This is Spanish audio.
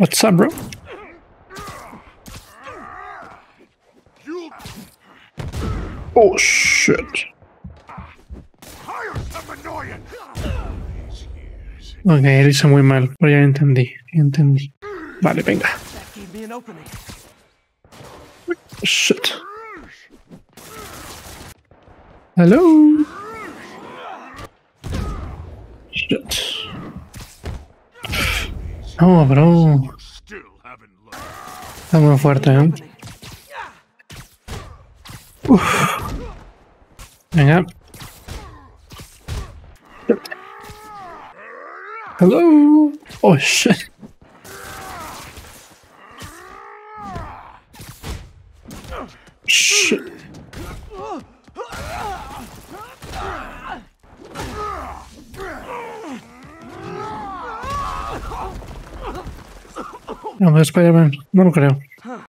What's up, bro? Oh, shit. Ok, lo hice muy mal, pero ya entendí. Vale, venga. Shit. Hello. Shit. No, bro. Está muy fuerte, ¿eh? Uf. Venga. Hello. Oh, shit. Shit. No, Spiderman, no lo creo.